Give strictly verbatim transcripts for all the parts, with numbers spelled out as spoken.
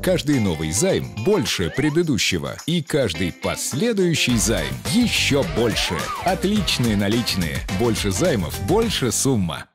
Каждый новый займ больше предыдущего. И каждый последующий займ еще больше. Отличные наличные. Больше займов, больше сумма.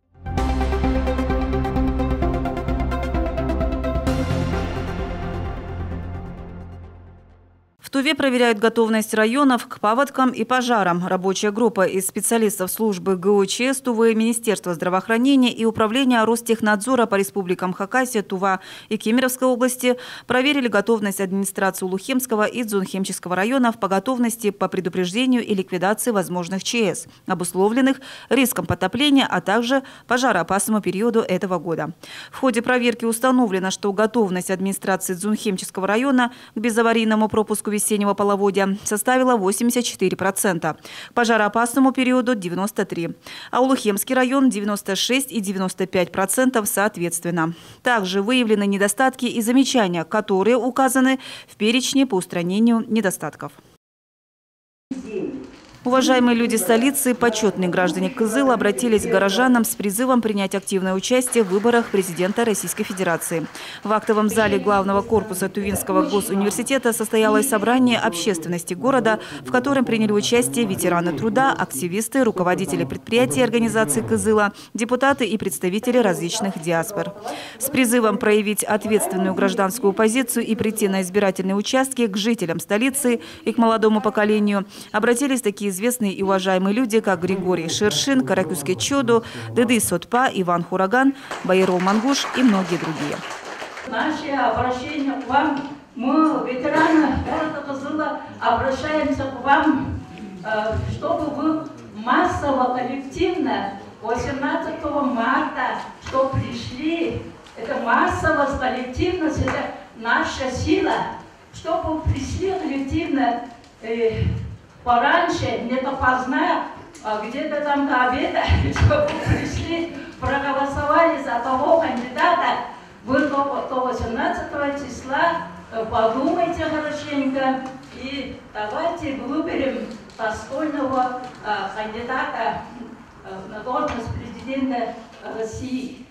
В Туве проверяют готовность районов к паводкам и пожарам. Рабочая группа из специалистов службы ГУЧС Тувы, Министерства здравоохранения и Управления Ростехнадзора по республикам Хакасия, Тува и Кемеровской области проверили готовность администрации Улухемского и Дзунхемческого районов по готовности по предупреждению и ликвидации возможных ЧС, обусловленных риском потопления, а также пожароопасному периоду этого года. В ходе проверки установлено, что готовность администрации Дзунхемческого района к безаварийному пропуску весеннего половодья составила восемьдесят четыре процента, к пожароопасному периоду – девяносто три процента, а Улухемский район – девяносто шесть процентов и девяносто пять процентов соответственно. Также выявлены недостатки и замечания, которые указаны в перечне по устранению недостатков. Уважаемые люди столицы, почетные граждане Кызыла обратились к горожанам с призывом принять активное участие в выборах президента Российской Федерации. В актовом зале главного корпуса Тувинского госуниверситета состоялось собрание общественности города, в котором приняли участие ветераны труда, активисты, руководители предприятий и организаций Кызыла, депутаты и представители различных диаспор. С призывом проявить ответственную гражданскую позицию и прийти на избирательные участки к жителям столицы и к молодому поколению обратились такие известные и уважаемые люди, как Григорий Шершин, Каракюске Чоду, Дыды Сотпа, Иван Хураган, Байрол Мангуш и многие другие. Наши обращения к вам, мы, ветераны города Кызыла, обращаемся к вам, чтобы вы массово, коллективно восемнадцатого марта, что пришли, это массовость, коллективность, это наша сила, чтобы пришли коллективно, пораньше, где-то поздно, где-то там до обеда, чтобы пришли, проголосовали за того кандидата, вы до восемнадцатого числа подумайте хорошенько и давайте выберем достойного кандидата на должность президента России.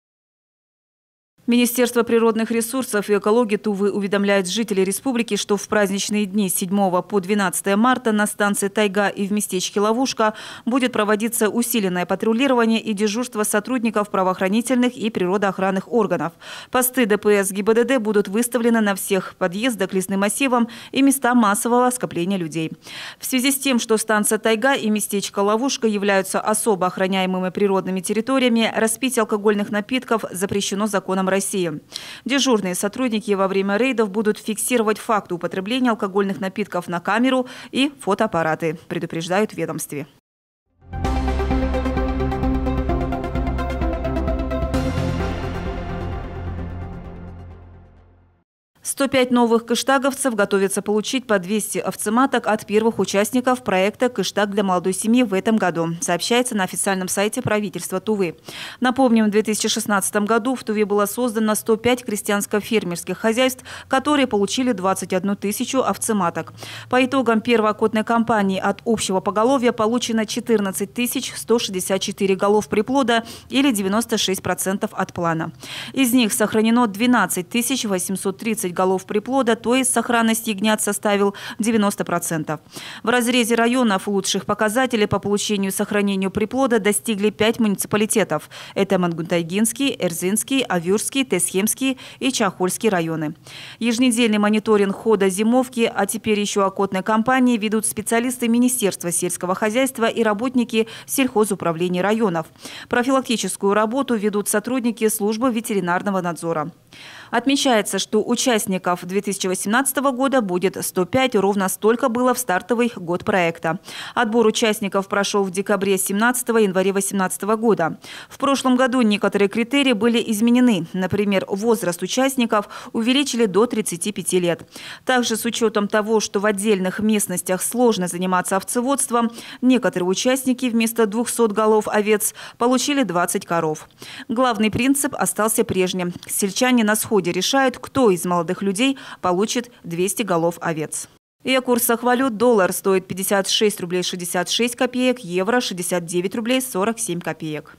Министерство природных ресурсов и экологии Тувы уведомляет жителей республики, что в праздничные дни с седьмого по двенадцатое марта на станции Тайга и в местечке Ловушка будет проводиться усиленное патрулирование и дежурство сотрудников правоохранительных и природоохранных органов. Посты ДПС ГИБДД будут выставлены на всех подъездах к лесным массивам и местам массового скопления людей. В связи с тем, что станция Тайга и местечко Ловушка являются особо охраняемыми природными территориями, распитие алкогольных напитков запрещено законом России. Дежурные сотрудники во время рейдов будут фиксировать факты употребления алкогольных напитков на камеру и фотоаппараты, предупреждают в ведомстве. сто пять новых кыштаговцев готовятся получить по двести овцематок от первых участников проекта «Кыштаг для молодой семьи» в этом году, сообщается на официальном сайте правительства Тувы. Напомним, в две тысячи шестнадцатом году в Туве было создано сто пять крестьянско-фермерских хозяйств, которые получили двадцать одну тысячу овцематок. По итогам первой окотной кампании от общего поголовья получено четырнадцать тысяч сто шестьдесят четыре голов приплода или девяносто шесть процентов от плана. Из них сохранено двенадцать тысяч восемьсот тридцать голов приплода, то есть сохранность ягнят составил девяносто процентов. В разрезе районов лучших показателей по получению и сохранению приплода достигли пять муниципалитетов. Это Мангунтайгинский, Эрзинский, Авюрский, Тесхемский и Чахольский районы. Еженедельный мониторинг хода зимовки, а теперь еще окотной кампании ведут специалисты Министерства сельского хозяйства и работники сельхозуправления районов. Профилактическую работу ведут сотрудники службы ветеринарного надзора. Отмечается, что участников две тысячи восемнадцатого года будет сто пять, ровно столько было в стартовый год проекта. Отбор участников прошел в декабре семнадцатого, январе восемнадцатого года. В прошлом году некоторые критерии были изменены. Например, возраст участников увеличили до тридцати пяти лет. Также с учетом того, что в отдельных местностях сложно заниматься овцеводством, некоторые участники вместо двухсот голов овец получили двадцать коров. Главный принцип остался прежним. Сельчане на сходе решают, кто из молодых людей получит двести голов овец. И о курсах валют: доллар стоит пятьдесят шесть рублей шестьдесят шесть копеек, евро шестьдесят девять рублей сорок семь копеек.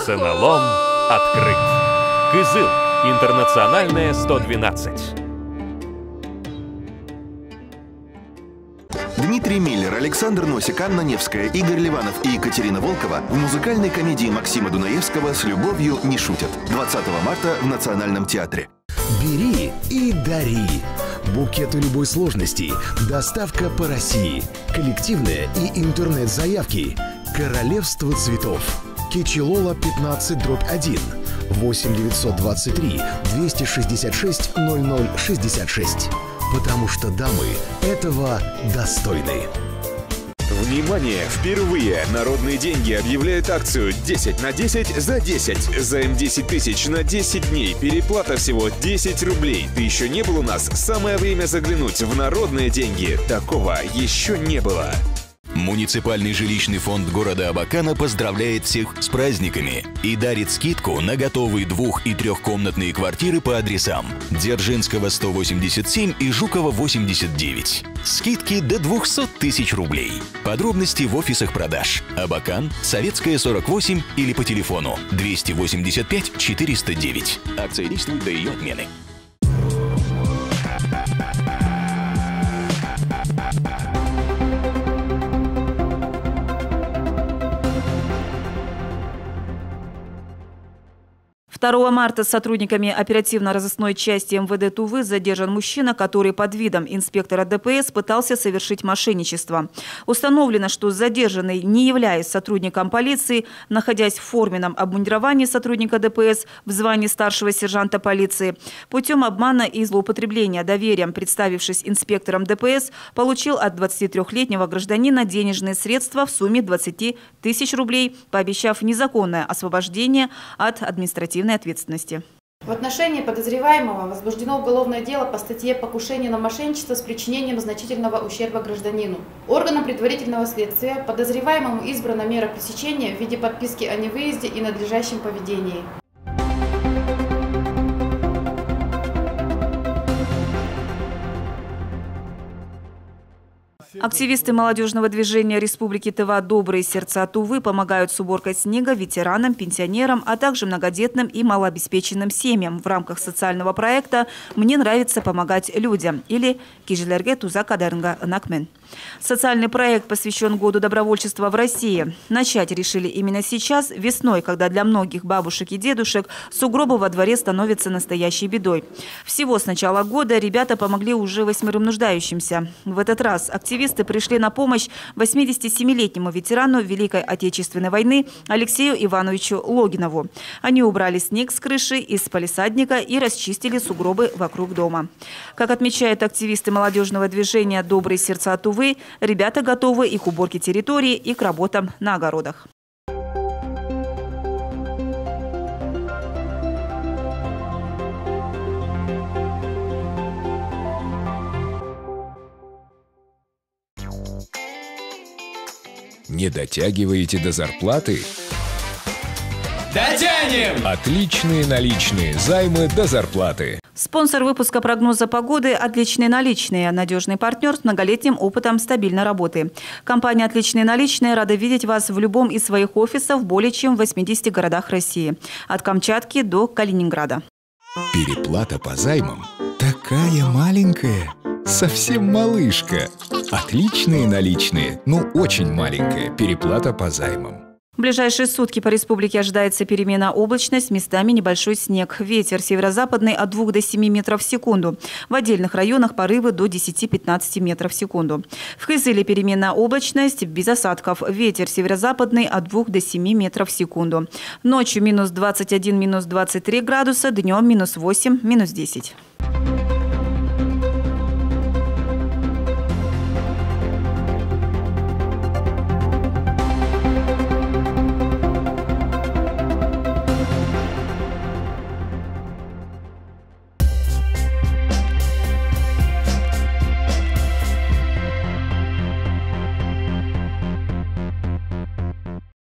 Ценалом открыт. Кызыл. Интернациональная сто двенадцать. Дмитрий Миллер, Александр Носик, Анна Невская, Игорь Ливанов и Екатерина Волкова в музыкальной комедии Максима Дунаевского «С любовью не шутят» двадцатого марта в Национальном театре. Бери и дари. Букеты любой сложности. Доставка по России. Коллективные и интернет-заявки. Королевство цветов. Кичилола пятнадцать дробь один. восемь девятьсот двадцать три двести шестьдесят шесть ноль ноль шестьдесят шесть. Потому что дамы этого достойны. Внимание! Впервые народные деньги объявляют акцию десять на десять за десять. Займ десять тысяч на десять дней. Переплата всего десять рублей. Ты еще не был у нас? Самое время заглянуть в народные деньги. Такого еще не было. Муниципальный жилищный фонд города Абакана поздравляет всех с праздниками и дарит скидку на готовые двух- и трехкомнатные квартиры по адресам Дзержинского сто восемьдесят семь и Жукова восемьдесят девять. Скидки до двухсот тысяч рублей. Подробности в офисах продаж. Абакан, Советская сорок восемь или по телефону двести восемьдесят пять четыреста девять. Акция действует до ее отмены. второго марта с сотрудниками оперативно-розыскной части эм вэ дэ Тувы задержан мужчина, который под видом инспектора дэ пэ эс пытался совершить мошенничество. Установлено, что задержанный, не являясь сотрудником полиции, находясь в форменном обмундировании сотрудника дэ пэ эс в звании старшего сержанта полиции, путем обмана и злоупотребления доверием, представившись инспектором дэ пэ эс, получил от двадцатитрёхлетнего гражданина денежные средства в сумме двадцати тысяч рублей, пообещав незаконное освобождение от административной ответственности. В отношении подозреваемого возбуждено уголовное дело по статье «Покушение на мошенничество с причинением значительного ущерба гражданину». Органом предварительного следствия подозреваемому избрана мера пресечения в виде подписки о невыезде и надлежащем поведении. Активисты молодежного движения Республики Тыва «Добрые сердца Тувы» помогают с уборкой снега ветеранам, пенсионерам, а также многодетным и малообеспеченным семьям в рамках социального проекта «Мне нравится помогать людям» или «Кижелерге туза кадарнга накмен». Социальный проект посвящен году добровольчества в России. Начать решили именно сейчас, весной, когда для многих бабушек и дедушек сугробы во дворе становятся настоящей бедой. Всего с начала года ребята помогли уже восьмерым нуждающимся. В этот раз активисты пришли на помощь восьмидесятисемилетнему ветерану Великой Отечественной войны Алексею Ивановичу Логинову. Они убрали снег с крыши из палисадника и расчистили сугробы вокруг дома. Как отмечают активисты молодежного движения «Добрые сердца Тувы», ребята готовы и к уборке территории, и к работам на огородах. Не дотягиваете до зарплаты? Дотянем! Отличные наличные займы до зарплаты. Спонсор выпуска прогноза погоды «Отличные наличные». Надежный партнер с многолетним опытом стабильной работы. Компания «Отличные наличные» рада видеть вас в любом из своих офисов более чем в восьмидесяти городах России. От Камчатки до Калининграда. Переплата по займам такая маленькая. Совсем малышка. Отличные наличные, ну очень маленькая переплата по займам. В ближайшие сутки по республике ожидается переменная облачность, местами небольшой снег. Ветер северо-западный от двух до семи метров в секунду. В отдельных районах порывы до десяти-пятнадцати метров в секунду. В Кызыле переменная облачность, без осадков. Ветер северо-западный от двух до семи метров в секунду. Ночью минус двадцать один, минус двадцать три градуса, днем минус восемь, минус десять.